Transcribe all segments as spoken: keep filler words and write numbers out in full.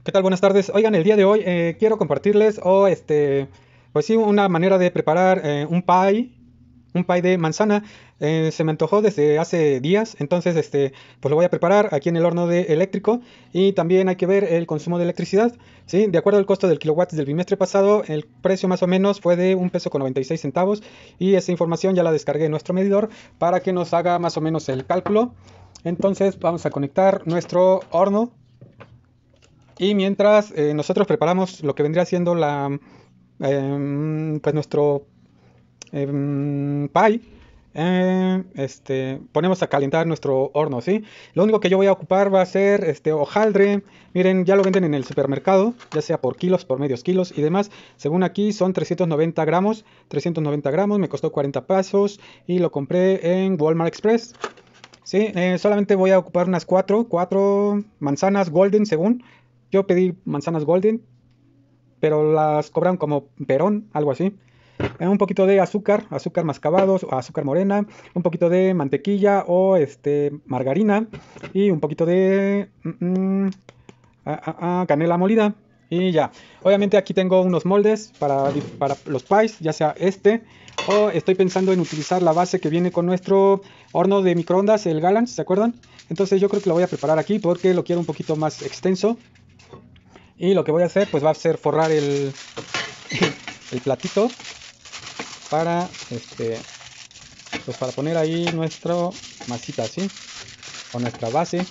¿Qué tal? Buenas tardes. Oigan, el día de hoy eh, quiero compartirles o este, pues sí, una manera de preparar eh, un pie, un pie de manzana. Eh, se me antojó desde hace días, entonces este, pues lo voy a preparar aquí en el horno de eléctrico y también hay que ver el consumo de electricidad. Sí, de acuerdo al costo del kilowatt del bimestre pasado, el precio más o menos fue de un peso con noventa y seis centavos y esa información ya la descargué en nuestro medidor para que nos haga más o menos el cálculo. Entonces vamos a conectar nuestro horno y mientras eh, nosotros preparamos lo que vendría siendo la, em, pues nuestro em, pie, eh, este, ponemos a calentar nuestro horno, ¿sí? Lo único que yo voy a ocupar va a ser este hojaldre. Miren, ya lo venden en el supermercado, ya sea por kilos, por medios kilos y demás. Según aquí son trescientos noventa gramos, trescientos noventa gramos, me costó cuarenta pesos y lo compré en Walmart Express. Sí, eh, solamente voy a ocupar unas cuatro, cuatro manzanas golden según. Yo pedí manzanas golden, pero las cobran como perón, algo así. Eh, un poquito de azúcar, azúcar mascabado, o azúcar morena, un poquito de mantequilla o este margarina y un poquito de mm, mm, ah, ah, ah, canela molida. Y ya, obviamente aquí tengo unos moldes para, para los pies, ya sea este o estoy pensando en utilizar la base que viene con nuestro horno de microondas, el Gallant, ¿se acuerdan? Entonces yo creo que lo voy a preparar aquí porque lo quiero un poquito más extenso. Y lo que voy a hacer pues va a ser forrar el, el platito para este pues para poner ahí nuestra masita, así, o nuestra base,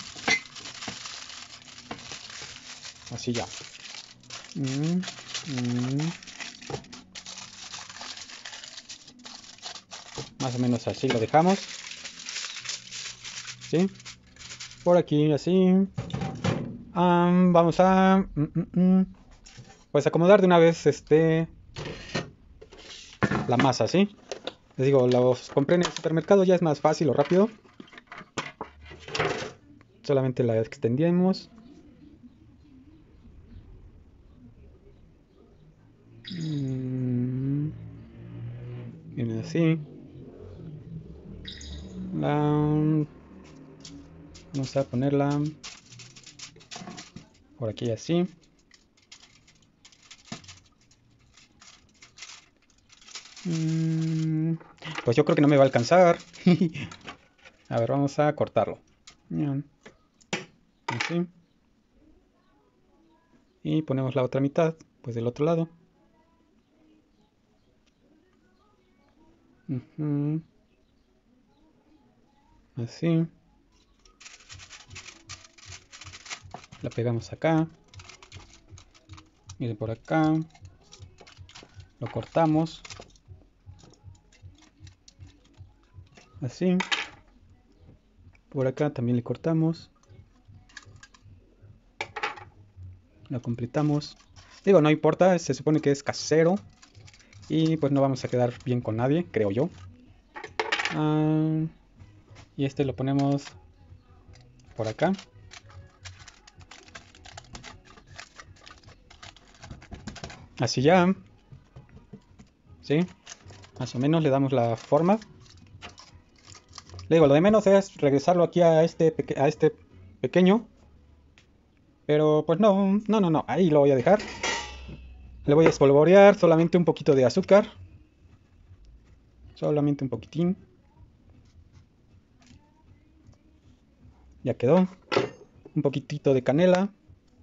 así ya. Mm, mm, más o menos así lo dejamos, ¿sí? Por aquí así. Am, vamos a mm, mm, mm, pues acomodar de una vez este la masa, ¿sí? Les digo, los compré en el supermercado, ya es más fácil o rápido. Solamente la extendemos. Mm, Viene así. La, vamos a ponerla por aquí así. Mm, pues yo creo que no me va a alcanzar. A ver, vamos a cortarlo. Bien, así. Y ponemos la otra mitad, pues del otro lado. Ujú, así. La pegamos acá. Y de por acá. Lo cortamos. Así. Por acá también le cortamos. Lo completamos. Digo, no importa, se supone que es casero. Y pues no vamos a quedar bien con nadie, creo yo. Ah, y este lo ponemos por acá. Así ya. ¿Sí? Más o menos le damos la forma. Le digo, lo de menos es regresarlo aquí a este, a este pequeño. Pero pues no, no, no, no. Ahí lo voy a dejar. Le voy a espolvorear solamente un poquito de azúcar. Solamente un poquitín. Ya quedó. Un poquitito de canela.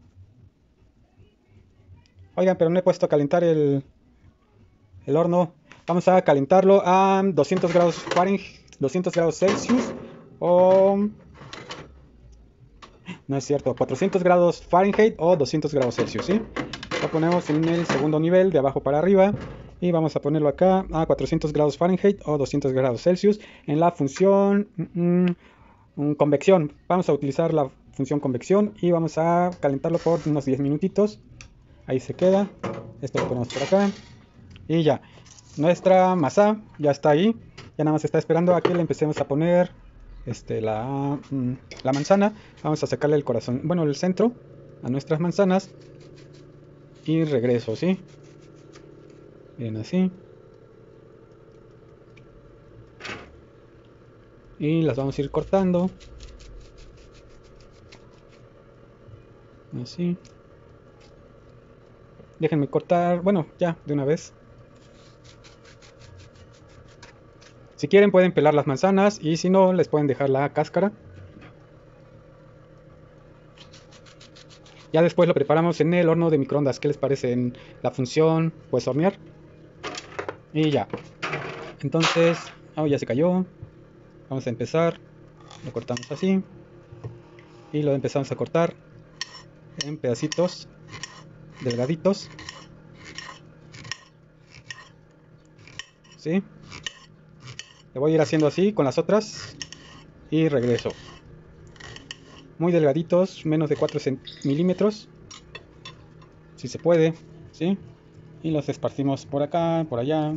Oigan, pero no he puesto a calentar el, el horno. Vamos a calentarlo a doscientos grados Fahrenheit, doscientos grados Celsius. O... No es cierto, cuatrocientos grados Fahrenheit o doscientos grados Celsius, ¿sí? Lo ponemos en el segundo nivel, de abajo para arriba. Y vamos a ponerlo acá a cuatrocientos grados Fahrenheit o doscientos grados Celsius en la función mm, mm, convección. Vamos a utilizar la función convección y vamos a calentarlo por unos diez minutitos. Ahí se queda. Esto lo ponemos por acá. Y ya. Nuestra masa ya está ahí. Ya nada más está esperando a que le empecemos a poner este, la, mm, la manzana. Vamos a sacarle el corazón, bueno, el centro a nuestras manzanas. Y regreso, ¿sí? Bien así. Y las vamos a ir cortando. Así. Déjenme cortar, bueno, ya, de una vez. Si quieren pueden pelar las manzanas y si no, les pueden dejar la cáscara. Ya después lo preparamos en el horno de microondas. ¿Qué les parece? En la función, pues hornear. Y ya. Entonces, oh, ya se cayó. Vamos a empezar. Lo cortamos así. Y lo empezamos a cortar en pedacitos delgaditos. ¿Sí? Lo voy a ir haciendo así con las otras. Y regreso. Muy delgaditos, menos de cuatro milímetros. Si se puede. ¿Sí? Y los esparcimos por acá, por allá.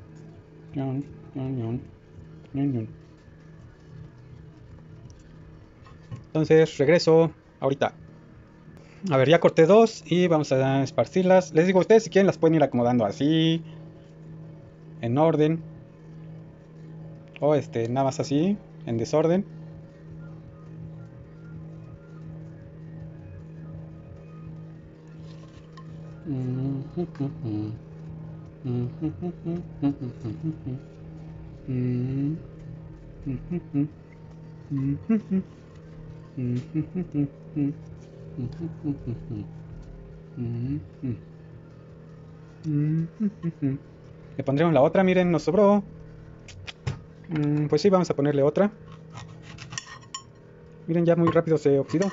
Entonces regreso ahorita. A ver, ya corté dos y vamos a esparcirlas. Les digo, ustedes si quieren las pueden ir acomodando así, en orden, o este, nada más así, en desorden. Le pondremos la otra, miren, nos sobró. Mm, pues sí, vamos a ponerle otra. Miren, ya muy rápido se oxidó.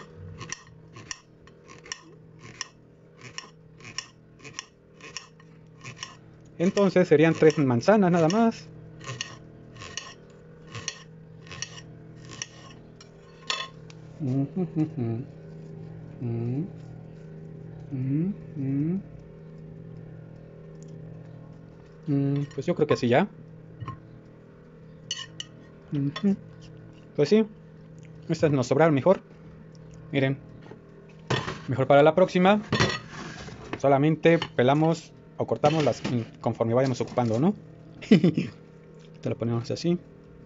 Entonces serían tres manzanas nada más. Mm, mm, mm, mm, mm. Mm, pues yo creo que así ya. Mm-hmm. Pues sí, estas nos sobraron mejor. Miren, mejor para la próxima. Solamente pelamos o cortamos las conforme vayamos ocupando, ¿no? Te lo ponemos así.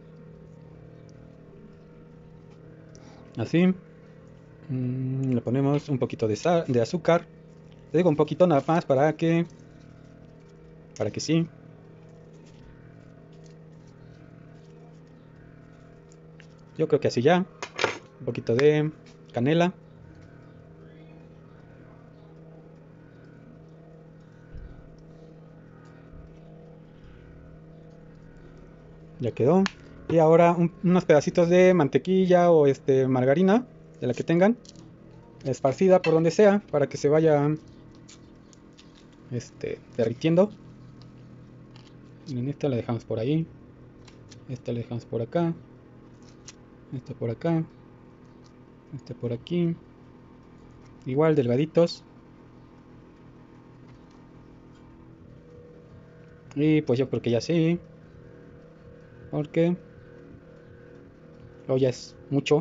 Así. Mm, le ponemos un poquito de, sal, de azúcar. Te digo un poquito nada más para que... Para que sí. Yo creo que así ya. Un poquito de canela. Ya quedó. Y ahora un, unos pedacitos de mantequilla o este margarina, de la que tengan, esparcida por donde sea, para que se vaya este, derritiendo. Miren, esta la dejamos por ahí. Esta la dejamos por acá. Esta por acá. Esta por aquí. Igual delgaditos. Y pues yo creo que ya sí. Porque luego ya es mucho.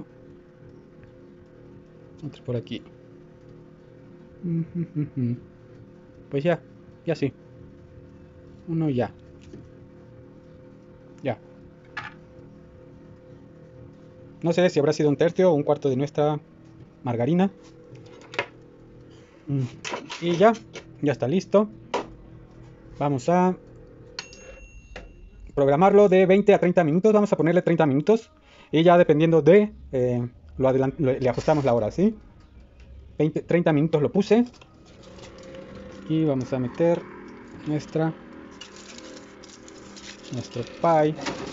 Otro por aquí. Pues ya, ya sí. Uno ya. Ya. No sé si habrá sido un tercio o un cuarto de nuestra margarina. Y ya, ya está listo. Vamos a programarlo de veinte a treinta minutos. Vamos a ponerle treinta minutos. Y ya dependiendo de... Eh, lo adelant lo, le ajustamos la hora, ¿sí? veinte, treinta minutos lo puse. Y vamos a meter nuestra... Nuestro pie.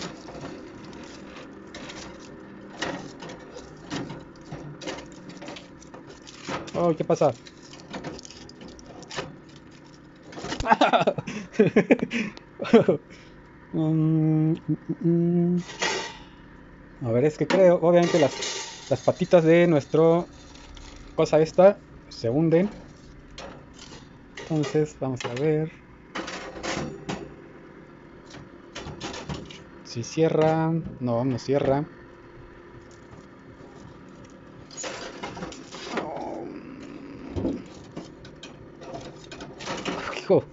Oh, ¿qué pasa? mm, mm, mm. A ver, es que creo, obviamente las, las patitas de nuestro cosa esta se hunden. Entonces vamos a ver si cierra. No, no cierra. Oh. Hijo.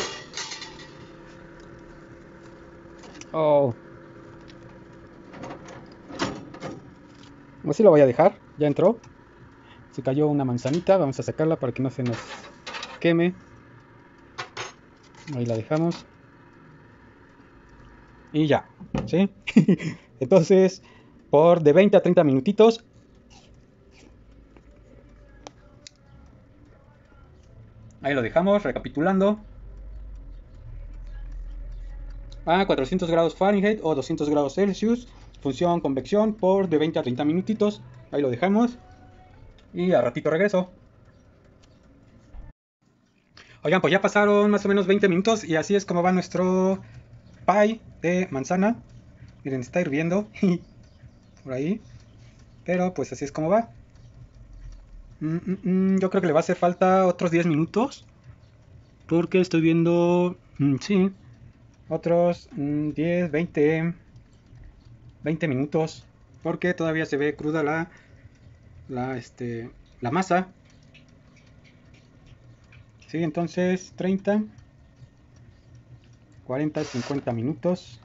Oh. Así lo voy a dejar. Ya entró. Se cayó una manzanita. Vamos a sacarla para que no se nos queme. Ahí la dejamos. Y ya, ¿sí? Entonces, por de veinte a treinta minutitos. Ahí lo dejamos, recapitulando. A cuatrocientos grados Fahrenheit o doscientos grados Celsius. Función convección por de veinte a treinta minutitos. Ahí lo dejamos. Y a ratito regreso. Oigan, pues ya pasaron más o menos veinte minutos y así es como va nuestro pie de manzana. Miren, está hirviendo por ahí. Pero pues así es como va. Mm, mm, mm, yo creo que le va a hacer falta otros diez minutos. Porque estoy viendo... mm, sí, otros mm, diez, veinte, veinte minutos. Porque todavía se ve cruda la, la, este, la masa. Sí, entonces treinta, cuarenta, cincuenta minutos.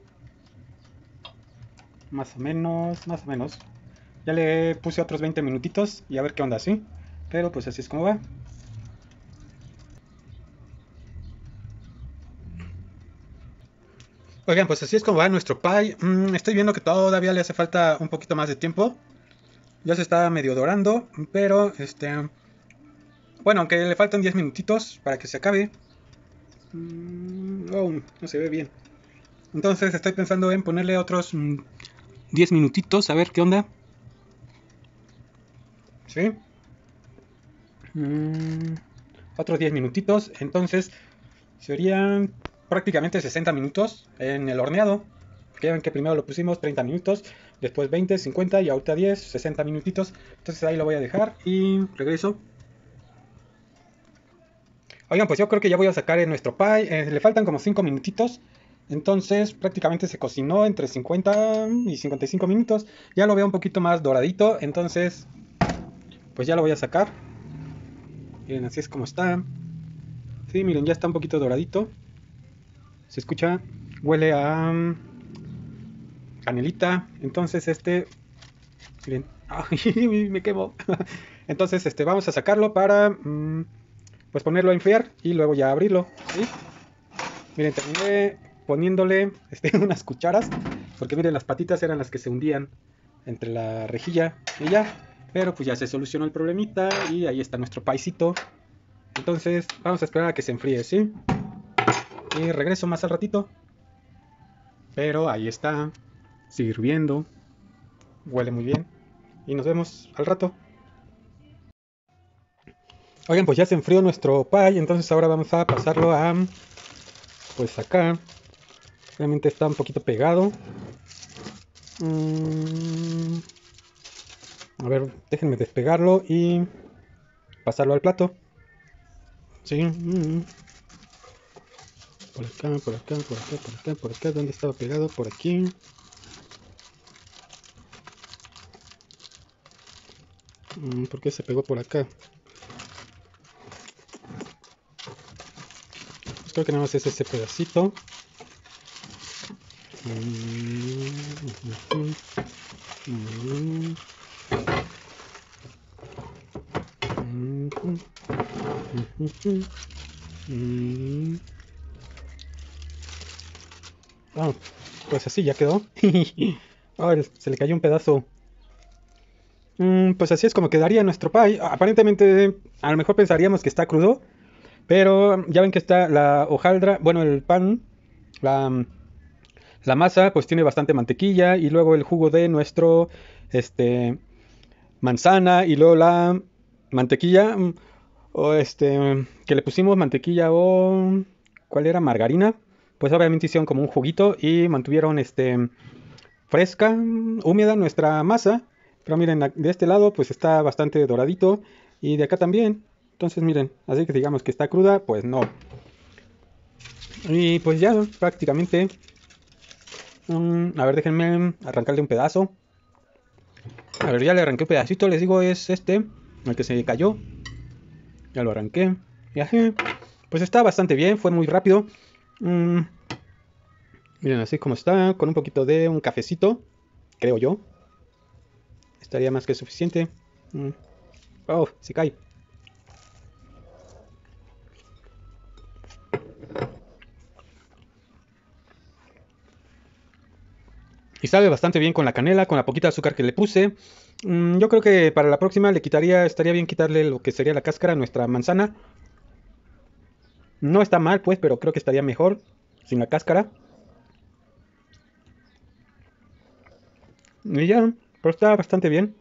Más o menos, más o menos. Ya le puse otros veinte minutitos y a ver qué onda, ¿sí? Pero pues así es como va. Oigan, pues así es como va nuestro pie. Mm, estoy viendo que todavía le hace falta un poquito más de tiempo. Ya se está medio dorando, pero este... Bueno, aunque le faltan diez minutitos para que se acabe. Mm, oh, no se ve bien. Entonces estoy pensando en ponerle otros mm, diez minutitos, a ver qué onda. ¿Sí? Mm, otros diez minutitos. Entonces serían prácticamente sesenta minutos en el horneado. Que ven que primero lo pusimos treinta minutos, después veinte, cincuenta y ahorita diez, sesenta minutitos. Entonces ahí lo voy a dejar y regreso. Oigan, pues yo creo que ya voy a sacar en nuestro pie. Eh, le faltan como cinco minutitos. Entonces prácticamente se cocinó entre cincuenta y cincuenta y cinco minutos. Ya lo veo un poquito más doradito. Entonces pues ya lo voy a sacar. Miren, así es como está. Sí, miren, ya está un poquito doradito. Se escucha, huele a um, canelita. Entonces este... Miren, ay, me quemo. Entonces este, vamos a sacarlo para mm, pues ponerlo a enfriar y luego ya abrirlo. ¿Sí? Miren, terminé poniéndole este, unas cucharas, porque miren, las patitas eran las que se hundían entre la rejilla y ya. Pero pues ya se solucionó el problemita y ahí está nuestro paisito. Entonces vamos a esperar a que se enfríe, ¿sí? Y regreso más al ratito. Pero ahí está, sirviendo, huele muy bien. Y nos vemos al rato. Oigan, pues ya se enfrió nuestro pie, entonces ahora vamos a pasarlo a... Pues acá. Realmente está un poquito pegado. Mm, a ver, déjenme despegarlo y pasarlo al plato. Sí. Mm, por acá, por acá, por acá, por acá, por acá. ¿Dónde estaba pegado? Por aquí. Mm, ¿por qué se pegó por acá? Pues creo que nada más es ese pedacito. Mm, mm, mm, mm, mm, mm. Ah, pues así ya quedó. Ah, se le cayó un pedazo. Mm, pues así es como quedaría nuestro pie. Aparentemente, a lo mejor pensaríamos que está crudo, pero ya ven que está la hojaldra, bueno, el pan, la, la masa, pues tiene bastante mantequilla y luego el jugo de nuestro, este, manzana y luego la mantequilla, mm, o este, que le pusimos mantequilla o, ¿cuál era? Margarina. Pues obviamente hicieron como un juguito y mantuvieron, este, fresca, mm, húmeda nuestra masa. Pero miren, de este lado pues está bastante doradito y de acá también. Entonces miren, así que digamos que está cruda, pues no. Y pues ya prácticamente... um, a ver, déjenme arrancarle un pedazo. A ver, ya le arranqué un pedacito, les digo, es este, el que se cayó. Ya lo arranqué. Y así, pues está bastante bien, fue muy rápido. Mm, miren, así como está, con un poquito de un cafecito, creo yo. Estaría más que suficiente. Mm. Oh, se cae. Y sabe bastante bien con la canela, con la poquita azúcar que le puse. Mm, yo creo que para la próxima le quitaría, estaría bien quitarle lo que sería la cáscara a nuestra manzana. No está mal, pues, pero creo que estaría mejor sin la cáscara. Y ya, pero está bastante bien.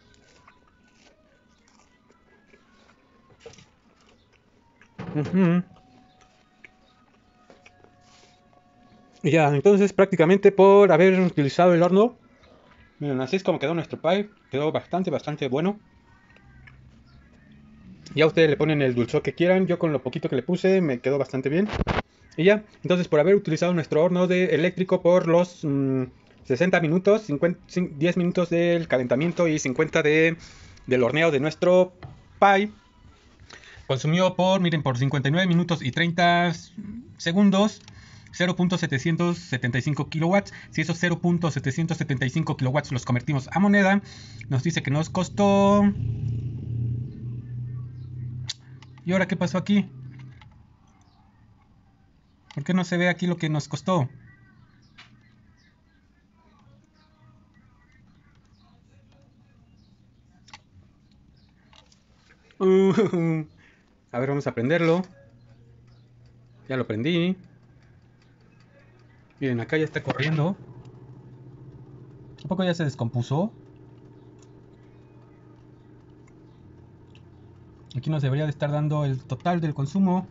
Ujú. Y ya, entonces prácticamente por haber utilizado el horno, miren, así es como quedó nuestro pie. Quedó bastante, bastante bueno. Ya ustedes le ponen el dulzor que quieran. Yo con lo poquito que le puse me quedó bastante bien. Y ya, entonces por haber utilizado nuestro horno de eléctrico por los mmm, sesenta minutos, cincuenta, diez minutos del calentamiento y cincuenta de, del horneo de nuestro pie, consumió por, miren, por cincuenta y nueve minutos y treinta segundos cero punto setecientos setenta y cinco kilowatts. Si esos cero punto setecientos setenta y cinco kilowatts los convertimos a moneda, nos dice que nos costó... ¿Y ahora qué pasó aquí? ¿Por qué no se ve aquí lo que nos costó? Uh, a ver, vamos a prenderlo. Ya lo prendí. Miren, acá ya está corriendo. ¿A poco ya se descompuso? Aquí nos debería de estar dando el total del consumo.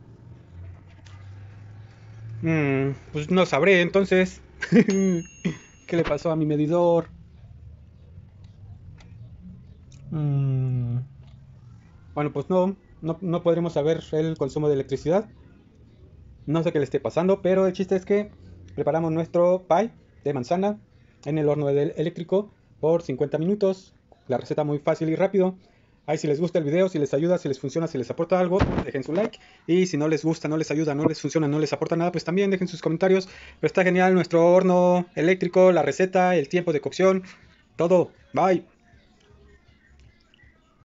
Mm, pues no sabré, entonces. ¿Qué le pasó a mi medidor? Mm, bueno, pues no, no, no podremos saber el consumo de electricidad. No sé qué le esté pasando, pero el chiste es que preparamos nuestro pie de manzana en el horno eléctrico por cincuenta minutos. La receta muy fácil y rápido. Ahí si les gusta el video, si les ayuda, si les funciona, si les aporta algo, dejen su like. Y si no les gusta, no les ayuda, no les funciona, no les aporta nada, pues también dejen sus comentarios. Pero está genial nuestro horno eléctrico, la receta, el tiempo de cocción, todo. Bye.